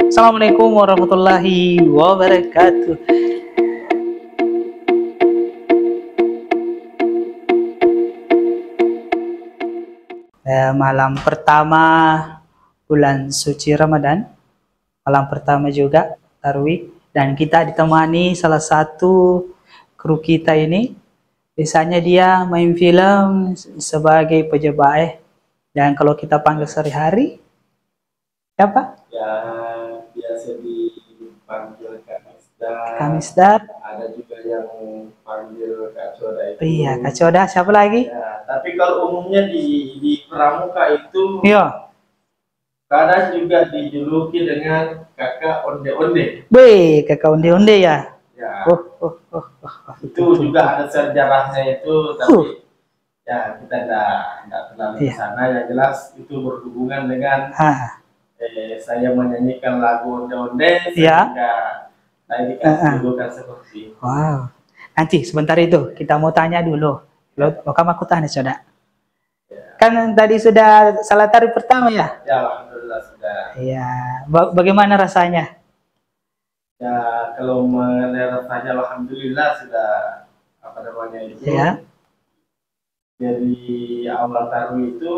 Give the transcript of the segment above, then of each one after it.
Assalamualaikum warahmatullahi wabarakatuh. Malam pertama bulan suci Ramadan, malam pertama juga Tarwih, dan kita ditemani salah satu kru kita ini. Biasanya dia main film sebagai pejabat, dan kalau kita panggil sehari-hari siapa? Ya, biasa dipanggil Kak Misdar. Kak Misdar. Ada juga yang panggil Kak Coda itu. Iya, Kak Coda. Siapa lagi? Ya, tapi kalau umumnya di Pramuka itu, iya, kadang juga dijuluki dengan Kakak Onde-Onde. Be, Kakak Onde-Onde ya. Ya, itu betul. juga ada sejarahnya itu, tapi ya kita tidak terlalu ke sana. Yang jelas itu berhubungan dengan saya menyanyikan lagu Onde-Onde sehingga saya dikasih julukan seperti itu. Wow. Nanti sebentar itu kita mau tanya dulu. Lo kamu aku tanya Coda. Kan tadi sudah salat Tarwih pertama ya? Ya, alhamdulillah sudah. Iya. Bagaimana rasanya? Ya, kalau mengenai rasanya alhamdulillah sudah apa namanya itu. Ya. Dari awal Tarwih itu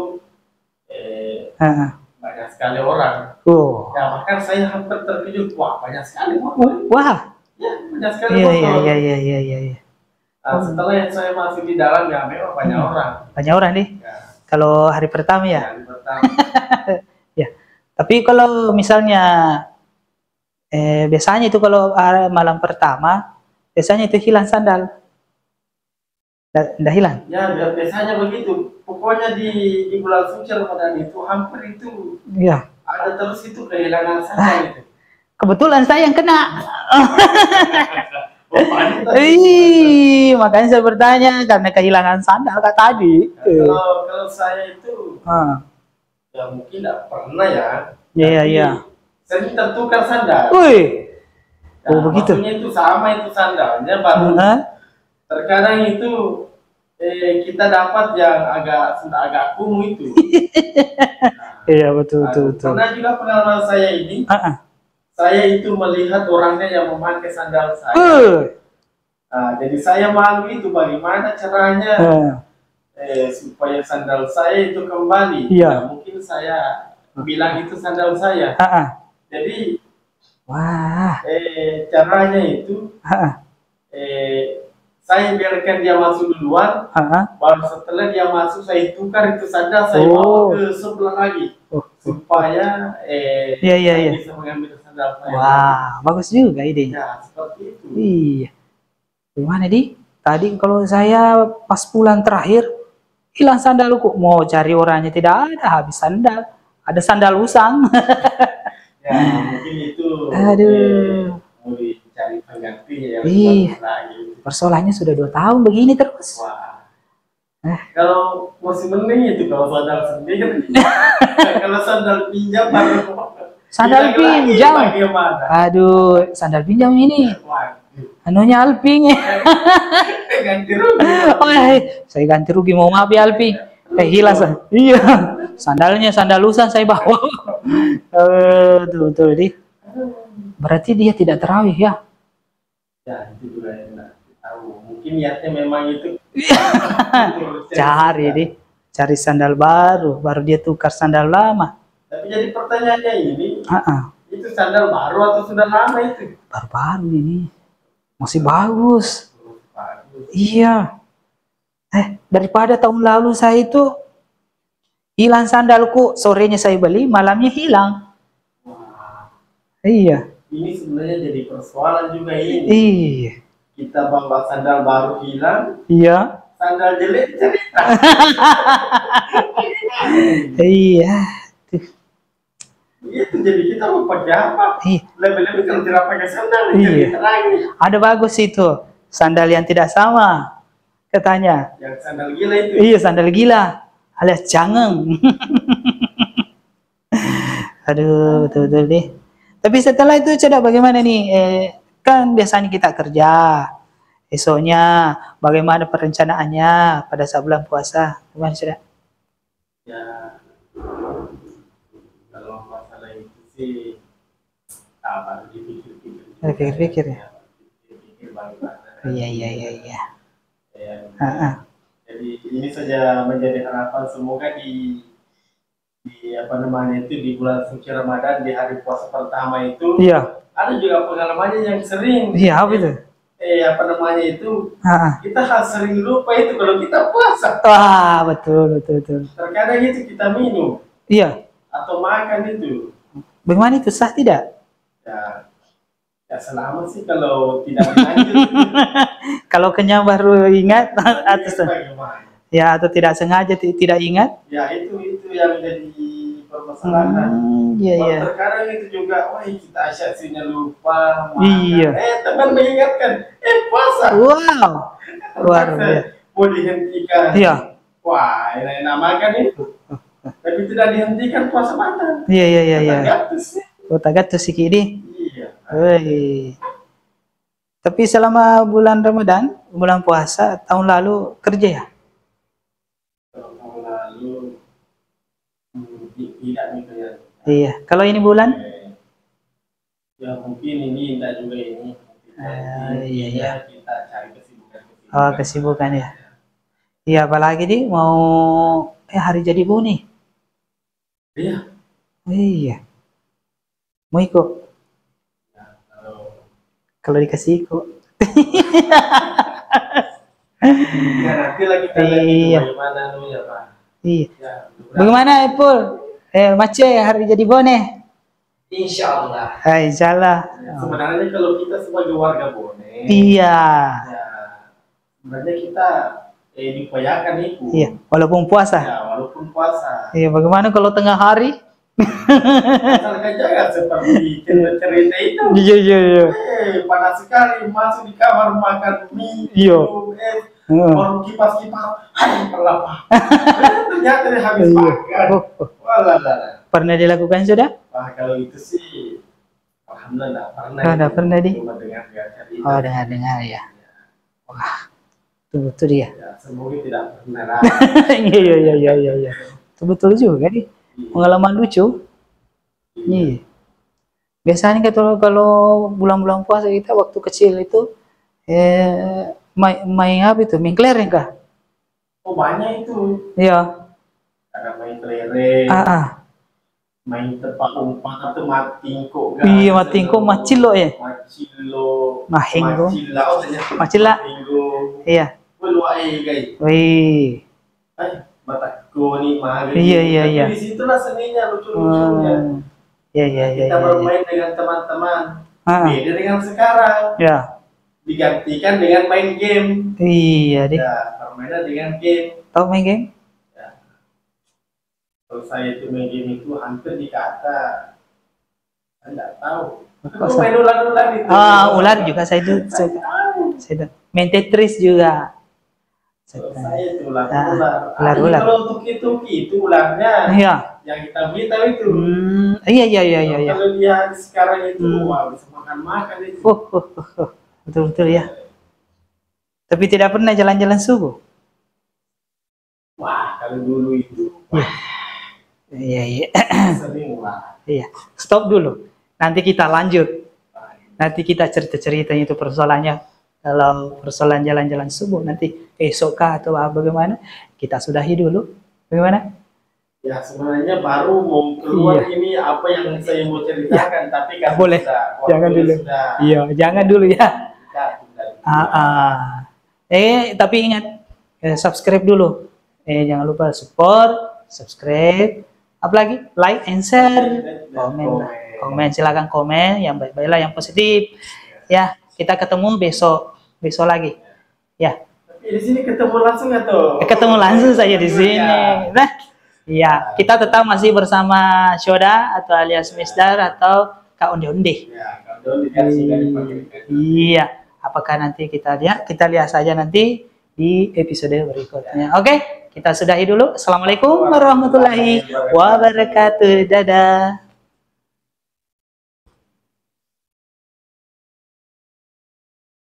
banyak sekali orang. Ya, bahkan saya hampir terkejut. Wah, banyak sekali orang. Wah. Ya, banyak sekali orang. Iya. Nah, setelah yang saya masuk di dalam, ya memang banyak orang. Banyak orang nih. Ya. Kalau hari pertama ya. Hari pertama. Ya. Tapi kalau misalnya biasanya itu kalau malam pertama biasanya itu hilang sandal. Nggak hilang? Ya, biasanya begitu. Pokoknya di bulan suci Ramadan itu hampir itu ada terus itu kehilangan sandal itu. Kebetulan saya yang kena. Makanya saya bertanya karena kehilangan sandal kak tadi. Kalau saya itu ya mungkin tidak pernah ya. Iya. Sering tertukar sandal. Begitu. Maksudnya itu sama itu sandalnya baru. Terkadang itu kita dapat yang agak kumuh itu. Iya betul. Pernah juga pengalaman saya ini. Saya itu melihat orangnya yang memakai sandal saya. Jadi saya malu itu bagaimana caranya supaya sandal saya itu kembali. Iya. Mungkin saya bilang itu sandal saya. Jadi caranya itu saya biarkan dia masuk duluan, baru setelah dia masuk saya tukar itu sandal, saya bawa ke sebelah lagi supaya bisa mengambil sandal saya. Wah, bagus juga idenya. Ya, seperti itu. Iya. Gimana di? Tadi kalau saya pas pulang terakhir hilang sandalku, mau cari orangnya tidak ada, habis sandal. Ada sandal usang. Ya, mungkin itu. Aduh. Mau dicari penggantinya yang lagi. Persoalannya sudah 2 tahun begini terus. Wah. Kalau masih mending itu kalau sandal sendiri. Kalau sandal pinjam sandal pinjam. Aduh, sandal pinjam ini. Anunya Alping. Ganti rugi. Saya ganti rugi, mau maaf ya Alping. Hilang. Iya. Sandalnya sandal usang saya bawa. Betul di. Berarti dia tidak tarawih ya? Ya, itu juga yang tidak tahu. Mungkin niatnya memang itu. Cari sandal baru dia tukar sandal lama. Tapi jadi pertanyaannya ini, itu sandal baru atau sudah lama itu? Baru ini, masih bagus. Iya. Daripada tahun lalu saya itu hilang sandalku, sorenya saya beli, malamnya hilang. Iya. Ini sebenarnya jadi persoalan juga ini. Iya. Kita bawa sandal baru hilang. Iya. Sandal jelek cerita. Iya. Itu jadi kita mau pakai apa? Lebih-lebih kalau tidak pakai sandal. Iya. Ada bagus itu. Sandal yang tidak sama. Katanya. Yang sandal gila itu. Iya, sandal gila. Alias cangeng. Aduh, betul deh. Tapi setelah itu coba bagaimana nih? Kan biasanya kita kerja. Esoknya bagaimana perencanaannya pada saat bulan puasa? Gimana sudah? Ya, kalau masalah itu sih baru dipikir-pikir. Pikir-pikir ya. Dipikir bagaimana. Iya. Jadi ini saja menjadi harapan, semoga di apa namanya itu di bulan suci Ramadan, di hari puasa pertama itu. Iya. Ada juga pengalamannya yang sering. Iya, apa itu? Apa namanya itu? Kita harus sering lupa itu kalau kita puasa. Wah, betul. Terkadang itu kita minum. Iya. Atau makan itu. Bagaimana itu, sah tidak? Ya selamat sih kalau tidak lanjut. Kalau kenyang baru ingat atau ya, atau tidak sengaja tidak ingat? Ya itu yang jadi permasalahan. Iya. Terkadang itu juga, wah kita asyiknya lupa. Iya. Teman mengingatkan, puasa. Wow. Luar biasa. Mau dihentikan. Iya. Wah, enak makan itu. Tapi tidak dihentikan, puasa batal. Iya. Tagatus sih. Tagatus sih ini. Iya. Tapi selama bulan Ramadan, bulan puasa tahun lalu kerja ya? Tahun lalu tidak gitu ya. Iya. Kalau ini bulan? Ya mungkin ini tidak juga ini. Iya. Kita cari kesibukan. Oh, kesibukan ya. Iya, apalagi nih mau hari jadi ibu nih. Iya. Mau ikut? Ya, kalau dikasih ikut. Ya, nanti lagi kita lihat bagaimana ya Pak. Iya. Ya, bagaimana Ipul? Mace hari jadi Bone? Insya Allah. Insya Allah. Sebenarnya kalau kita sebagai warga Bone. Iya. Ya, sebenarnya kita diupayakan itu. Iya. Walaupun puasa. Ya, walaupun puasa. Iya. Bagaimana kalau tengah hari? Asalkan jangan seperti cerita itu. Iya. Panas sekali, masuk di kamar makan mie. Iya. Baru kipas, hai kelapa. Ternyata dia habis makan. Walah. Pernah dilakukan sudah? Wah, kalau itu sih, alhamdulillah pernah. Udah pernah di? Dengar. Dengar ya. Wah, betul dia. Ya, semoga tidak pernah. Iya. Betul juga nih. Pengalaman lucu. Iya. Biasanya kalau bulan-bulan puasa kita waktu kecil itu main apa itu? Main kelereng kah? Oh, banyak itu. Iya. Ada main kelereng. Main tepak umpan atau matingko. Iya, matingko, macilo ya. Mahinggo. Macila. Iya. Guys. Wih. Batako nih mahal. Iya. Di situlah seninya, lucu-lucunya. Iya. Kita bermain dengan teman-teman. Beda dengan sekarang. Ya. Digantikan dengan main game. Iya deh. Ya, permainan dengan game. Tahu main game? Ya. Kalau saya itu main game itu hampir dikata, saya tidak tahu. Aku main ular-ular itu. Ular juga saya itu. Saya main Tetris juga. Saya itu ular-ular. Kalau tuki-tuki itu ularnya. Iya. Yang kita beli tahu itu. Iya. Kalau dia sekarang itu, wah bisa makan itu. Betul ya. Tapi tidak pernah jalan-jalan subuh. Wah, kalau dulu itu. Iya. Sering lah. Iya. Stop dulu. Nanti kita lanjut. Nanti kita cerita-ceritanya itu persoalannya. Kalau persoalan jalan-jalan subuh nanti esok kah atau bagaimana? Kita sudahi dulu. Bagaimana? Ya sebenarnya baru mau keluar ini apa yang saya mau ceritakan, tapi kan boleh. Jangan dulu. Iya, jangan dulu ya. Tapi ingat subscribe dulu. Jangan lupa support, subscribe, apalagi like and share, komen silakan komen yang baik-baiklah, yang positif. Ya, kita ketemu besok lagi. Ya. Tapi di sini ketemu langsung atau? Ketemu langsung saja di sini. Nah, iya, kita tetap masih bersama Shoda atau alias Misdar atau Kak Onde-Onde. Ya, Kak Onde-Onde. Iya, apakah nanti kita lihat saja nanti di episode berikutnya. Oke, kita sudahi dulu. Assalamualaikum warahmatullahi wabarakatuh. Dadah.